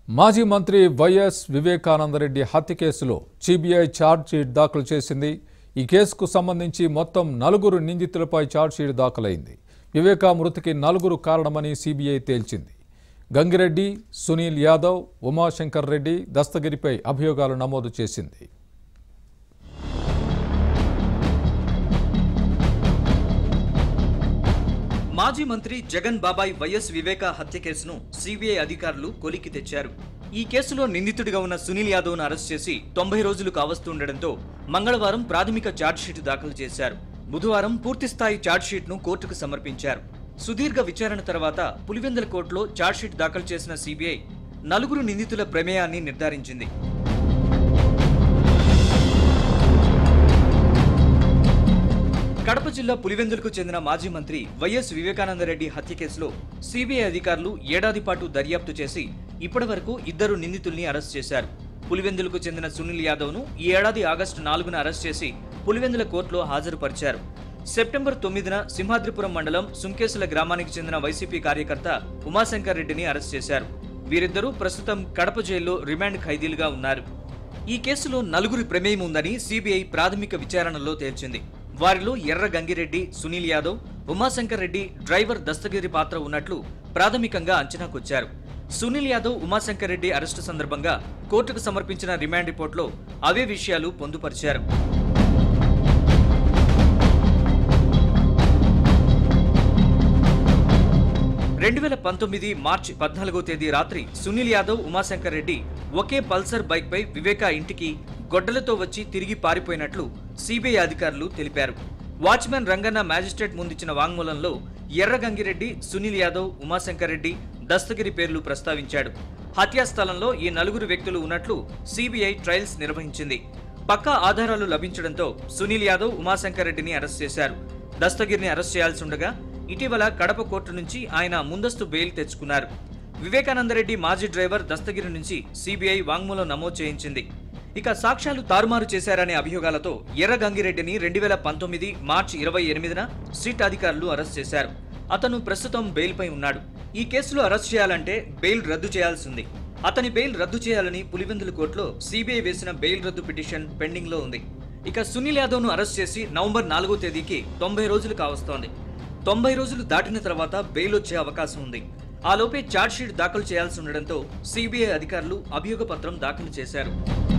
మాజీ మంత్రి వైఎస్ వివేకానందరెడ్డి హత్య కేసులో సిబిఐ ఛార్జ్షీట్ దాఖలు చేసింది. ఈ కేసుకు సంబంధించి మొత్తం 4 నిందితులపై ఛార్జ్షీట్ దాఖలైంది. వివేకా మృతికి 4 కారణమని సిబిఐ తేల్చింది. గంగిరెడ్డి, సునీల్ యాదవ్, ఉమాశంకర్ రెడ్డి, దస్తగిరిపై అభియోగాలు నమోదు చేసింది. మాజీ మంత్రి జగన్ బాబాయ్ వైఎస్ వివేకా హత్య కేసును సిబిఐ అధికారులు కొలికి తెచ్చారు. ఈ కేసులో నిందితుడిగా ఉన్న సునీల్ యాదవ్ను అరెస్ట్ చేసి 90 రోజులు కావస్తుండటంతో మంగళవారం ప్రాథమిక ఛార్జ్షీట్ దాఖలు చేశారు. బుధవారం పూర్తిస్థాయి ఛార్జ్షీట్ను కోర్టుకు సమర్పించారు. సుదీర్ఘ విచారణ తర్వాత పులివెందుల కోర్టులో ఛార్జ్షీట్ దాఖలు చేసిన సిబిఐ 4 నిందితుల ప్రమేయాన్ని నిర్ధారించింది. కడప జిల్లా పులివెందులకు చెందిన మాజీ మంత్రి వైఎస్ వివేకానందరెడ్డి హత్య కేసులో సిబిఐ అధికారులు ఏడాది పాటు దర్యాప్తు చేసి ఇప్పటివరకు 2 నిందితుల్ని అరెస్ట్ చేశారు. పులివెందులకు చెందిన సునీల్ యాదవ్ను ఈ ఏడాది ఆగస్టు 4న అరెస్ట్ చేసి పులివెందుల కోర్టులో హాజరుపరిచారు. సెప్టెంబర్ 9న సింహాద్రిపురం మండలం సుంకేసుల గ్రామానికి చెందిన వైసీపీ కార్యకర్త ఉమాశంకర్ రెడ్డిని అరెస్ట్ చేశారు. వీరిద్దరూ ప్రస్తుతం కడప జైల్లో రిమాండ్ ఖైదీలుగా ఉన్నారు. ఈ కేసులో 4 ప్రమేయం ఉందని సిబిఐ ప్రాథమిక విచారణలో తేల్చింది. వారిలో ఎర్ర గంగిరెడ్డి, సునీల్ యాదవ్, ఉమాశంకర్ రెడ్డి, డ్రైవర్ దస్తగిరి పాత్ర ఉన్నట్లు ప్రాథమికంగా అంచనాకొచ్చారు. సునీల్ యాదవ్, ఉమాశంకర్ రెడ్డి అరెస్టు సందర్భంగా కోర్టుకు సమర్పించిన రిమాండ్ రిపోర్టులో అవే విషయాలు పొందుపరిచారు. మార్చి 14వ తేదీ రాత్రి సునీల్ యాదవ్, ఉమాశంకర్ రెడ్డి ఒకే పల్సర్ బైక్పై వివేకా ఇంటికి గొడ్డలతో వచ్చి తిరిగి పారిపోయినట్లు సిబిఐ అధికారులు తెలిపారు. వాచ్మెన్ రంగన్న మ్యాజిస్ట్రేట్ ముందిచ్చిన వాంగ్మూలంలో ఎర్ర గంగిరెడ్డి, సునీల్ యాదవ్, ఉమాశంకర్ రెడ్డి, దస్తగిరి పేర్లు ప్రస్తావించాడు. హత్యాస్థలంలో ఈ 4 వ్యక్తులు ఉన్నట్లు సిబిఐ ట్రయల్స్ నిర్వహించింది. పక్కా ఆధారాలు లభించడంతో సునీల్ యాదవ్, ఉమాశంకర్ రెడ్డిని అరెస్ట్ చేశారు. దస్తగిరిని అరెస్ట్ చేయాల్సి ఉండగా ఇటీవల కడప కోర్టు నుంచి ఆయన ముందస్తు బెయిల్ తెచ్చుకున్నారు. వివేకానందరెడ్డి మాజీ డ్రైవర్ దస్తగిరి నుంచి సిబిఐ వాంగ్మూలం నమోదు చేయించింది. ఇక సాక్ష్యాలు తారుమారు చేశారనే అభియోగాలతో ఎర్ర గంగిరెడ్డిని 2019 మార్చి 28న సిట్ అధికారులు అరెస్ట్ చేశారు. అతను ప్రస్తుతం బెయిల్పై ఉన్నాడు. ఈ కేసులో అరెస్ట్ చేయాలంటే బెయిల్ రద్దు చేయాల్సింది. అతని బెయిల్ రద్దు చేయాలని పులివెందుల కోర్టులో సిబిఐ వేసిన బెయిల్ రద్దు పిటిషన్ పెండింగ్ లో ఉంది. ఇక సునీల్ యాదవ్ను అరెస్ట్ చేసి నవంబర్ 4వ తేదీకి 90 రోజులు కావస్తోంది. 90 రోజులు దాటిన తర్వాత బెయిల్ వచ్చే అవకాశం ఉంది. ఆలోపే ఛార్జ్షీట్ దాఖలు చేయాల్సి ఉండడంతో సిబిఐ అధికారులు అభియోగ పత్రం దాఖలు చేశారు.